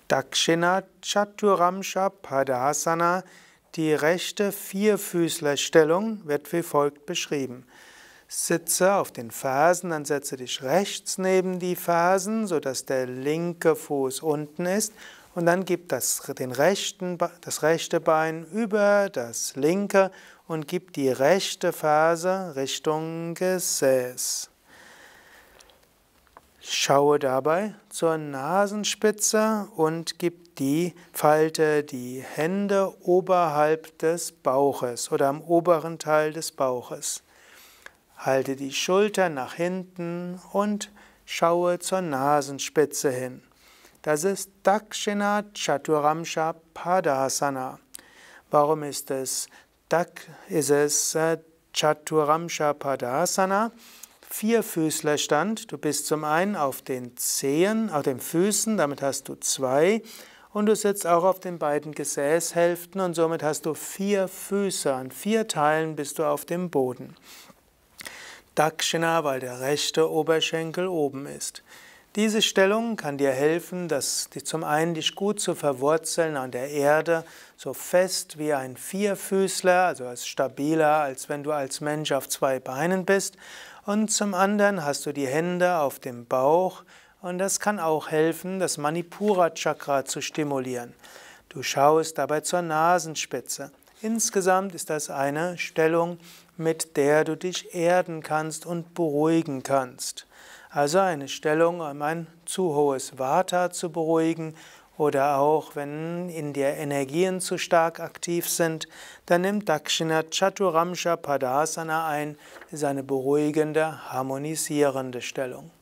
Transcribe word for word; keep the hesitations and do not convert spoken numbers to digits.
Dakshina Chaturangsa Padasana, die rechte Vierfüßlerstellung, wird wie folgt beschrieben. Sitze auf den Fersen, dann setze dich rechts neben die Fersen, sodass der linke Fuß unten ist, und dann gib das, den rechten, das rechte Bein über das linke und gib die rechte Ferse Richtung Gesäß. Schaue dabei zur Nasenspitze und gib die, falte die Hände oberhalb des Bauches oder am oberen Teil des Bauches. Halte die Schultern nach hinten und schaue zur Nasenspitze hin. Das ist Dakshina Chaturangsa Padasana. Warum ist es, ist es äh, Chaturangsa Padasana? Vierfüßlerstand. Du bist zum einen auf den Zehen, auf den Füßen, damit hast du zwei, und du sitzt auch auf den beiden Gesäßhälften und somit hast du vier Füße. An vier Teilen bist du auf dem Boden. Dakshina, weil der rechte Oberschenkel oben ist. Diese Stellung kann dir helfen, dass die zum einen dich gut zu verwurzeln an der Erde, so fest wie ein Vierfüßler, also als stabiler, als wenn du als Mensch auf zwei Beinen bist. Und zum anderen hast du die Hände auf dem Bauch und das kann auch helfen, das Manipura Chakra zu stimulieren. Du schaust dabei zur Nasenspitze. Insgesamt ist das eine Stellung, mit der du dich erden kannst und beruhigen kannst. Also eine Stellung, um ein zu hohes Vata zu beruhigen oder auch wenn in dir Energien zu stark aktiv sind, dann nimm Dakshina Chaturangsa Padasana ein, ist eine beruhigende, harmonisierende Stellung.